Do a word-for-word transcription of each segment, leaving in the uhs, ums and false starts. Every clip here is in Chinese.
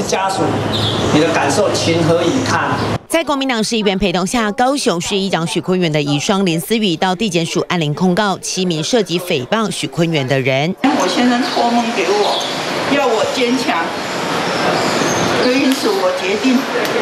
是家属，你的感受情何以堪？ 在国民党市议员陪同下，高雄市议长许坤元的遗孀林思雨到地检署按铃控告七名涉及诽谤许坤元的人。 我先生托梦给我，要我坚强，因此我决定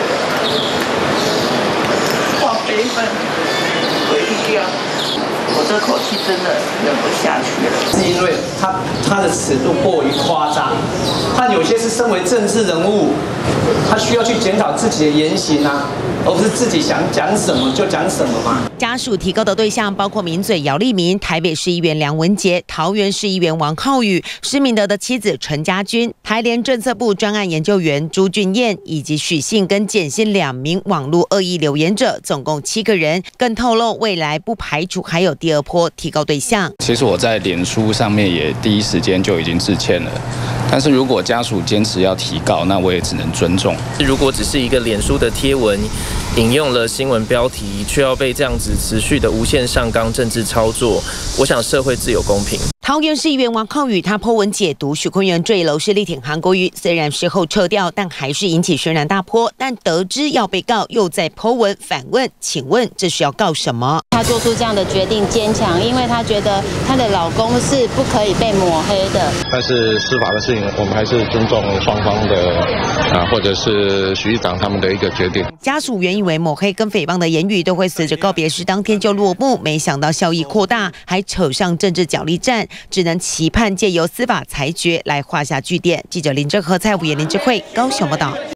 化悲愤为力量。我这口气真的忍不下去了， 是因为他他的尺度过于夸张，他有些是身为政治人物，他需要去检讨自己的言行啊，而不是自己想讲什么就讲什么嘛。 家属提告的对象包括名嘴姚立明、台北市议员梁文杰、桃园市议员王浩宇、施明德的妻子陈家君、台联政策部专案研究员朱俊彦，以及许信跟简信两名网络恶意留言者，总共七个人。更透露，未来不排除还有第二波提告对象。 其实我在脸书上面也第一时间就已经致歉了，但是如果家属坚持要提告，那我也只能尊重。 如果只是一个脸书的贴文，引用了新闻标题，却要被这样子持续的无限上纲政治操作，我想社会自有公平。 桃园市议员王浩宇他po文解读许坤元坠楼是力挺韩国瑜，虽然事后撤掉，但还是引起轩然大波。但得知要被告，又在po文反问：请问这是要告什么？ 她做出这样的决定坚强，因为她觉得她的老公是不可以被抹黑的。 但是司法的事情，我们还是尊重双方的啊，或者是徐议长他们的一个决定。 家属原以为抹黑跟诽谤的言语都会随着告别式当天就落幕，没想到效益扩大，还扯上政治角力战，只能期盼借由司法裁决来画下句点。记者林正和、蔡武妍、林智慧高雄报道。